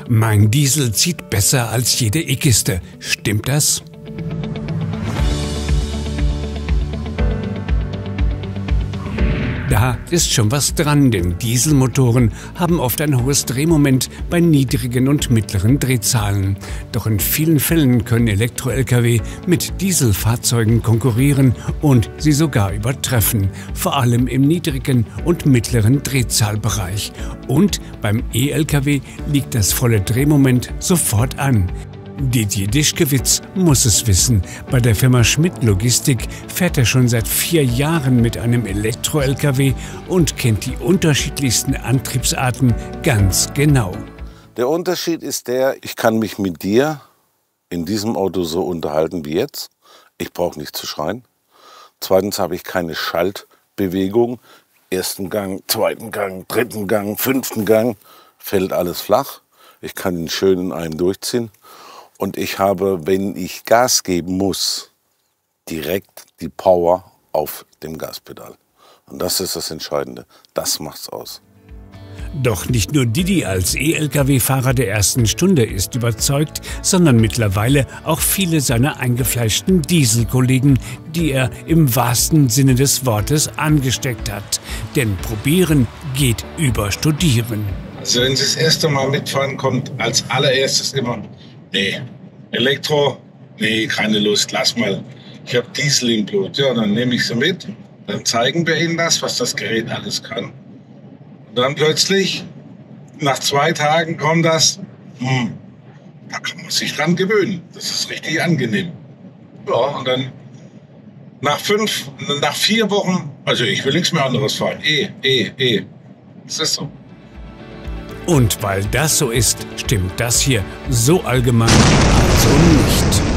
Mein Diesel zieht besser als jede E-Kiste. Stimmt das? Da ist schon was dran, denn Dieselmotoren haben oft ein hohes Drehmoment bei niedrigen und mittleren Drehzahlen. Doch in vielen Fällen können Elektro-Lkw mit Dieselfahrzeugen konkurrieren und sie sogar übertreffen, vor allem im niedrigen und mittleren Drehzahlbereich. Und beim E-Lkw liegt das volle Drehmoment sofort an. Didier Dischkewitz muss es wissen. Bei der Firma Schmidt Logistik fährt er schon seit 4 Jahren mit einem Elektro-Lkw und kennt die unterschiedlichsten Antriebsarten ganz genau. Der Unterschied ist der, ich kann mich mit dir in diesem Auto so unterhalten wie jetzt. Ich brauche nicht zu schreien. Zweitens habe ich keine Schaltbewegung. Ersten Gang, zweiten Gang, dritten Gang, fünften Gang, fällt alles flach. Ich kann ihn schön in einem durchziehen. Und ich habe, wenn ich Gas geben muss, direkt die Power auf dem Gaspedal. Und das ist das Entscheidende. Das macht's aus. Doch nicht nur Didi als E-Lkw-Fahrer der ersten Stunde ist überzeugt, sondern mittlerweile auch viele seiner eingefleischten Dieselkollegen, die er im wahrsten Sinne des Wortes angesteckt hat. Denn probieren geht über studieren. Also wenn Sie das erste Mal mitfahren, kommt als allererstes immer: Nee, Elektro, nee, keine Lust, lass mal. Ich habe Diesel im Blut. Ja, dann nehme ich sie mit. Dann zeigen wir Ihnen das, was das Gerät alles kann. Und dann plötzlich, nach 2 Tagen kommt das, da kann man sich dran gewöhnen. Das ist richtig angenehm. Ja, und dann nach 4 Wochen, also ich will nichts mehr anderes fahren. Das ist so. Und weil das so ist, stimmt das hier so allgemein also nicht.